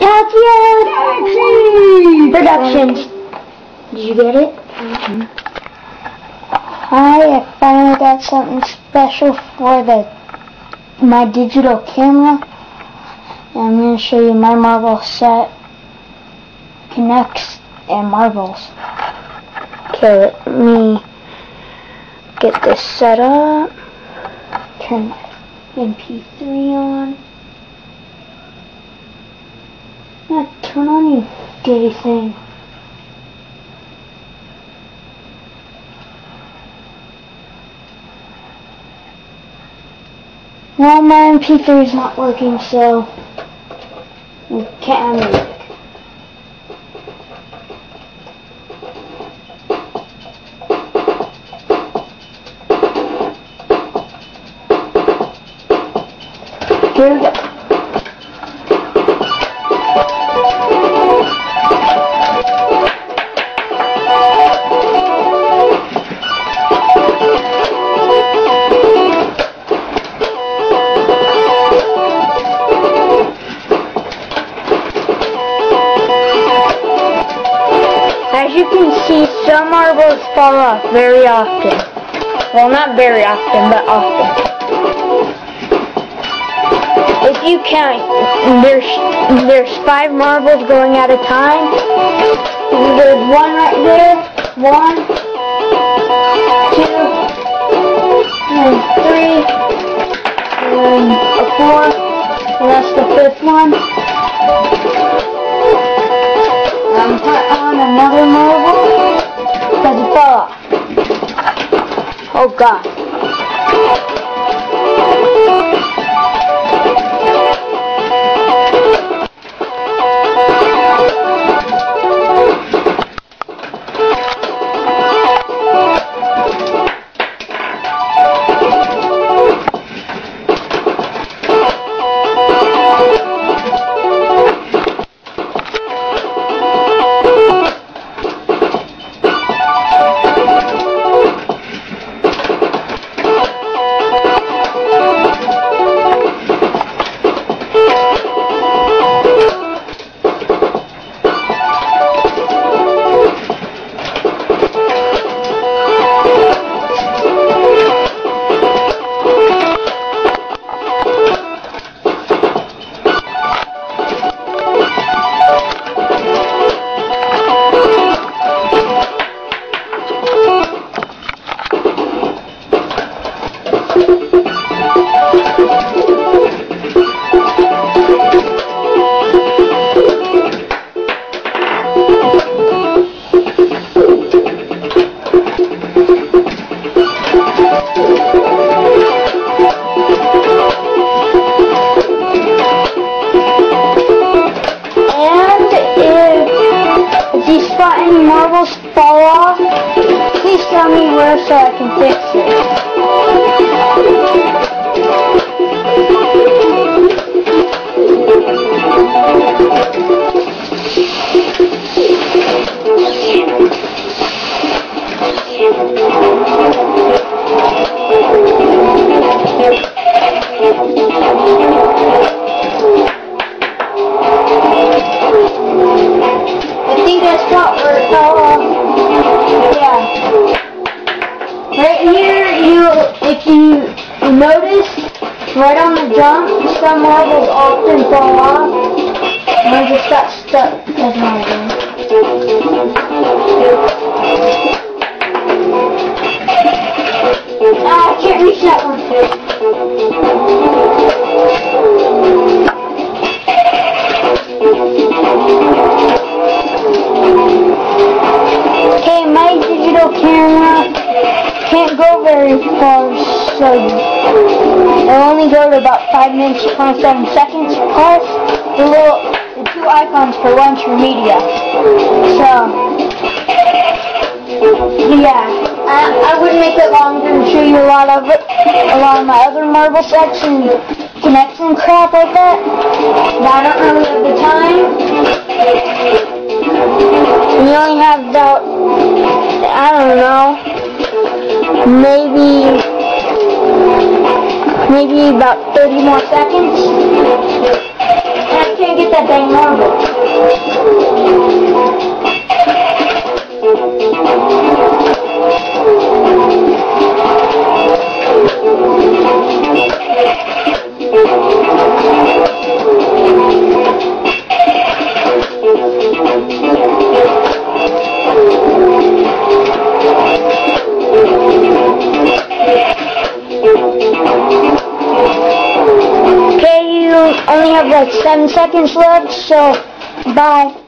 Tatsuya Productions. Did you get it? Hi, I finally got something special for my digital camera. And I'm going to show you my marble set, K'NEX, and marbles. Okay, let me get this set up. Turn my MP3 on. Turn on, you gay thing. Well, my MP3 is not working, so we can't have music. Here we go. As you can see, some marbles fall off very often. Well, not very often, but often. If you count, there's 5 marbles going at a time. There's one right there, 1, 2, and 3, and a 4, and that's the 5th one. I'm putting on another marble because it fell off. Oh God. Marbles fall off, please tell me where so I can fix it. I think that's not where it fell off. Yeah. Right here, if you notice, right on the jump, some marbles often fall off. And I just got stuck. That's not good. I can't reach that one. Okay, my digital camera can't go very far, so it'll only go to about 5 minutes 27 seconds, plus the 2 icons for launch for media. So, yeah, I would make it longer and show you a lot of my other marble sets and K'NEX and crap like that, but I don't really have the time. And you only have about, I don't know, maybe about 30 more seconds. I can't get that dang marble. Okay, you only have like 7 seconds left, so bye.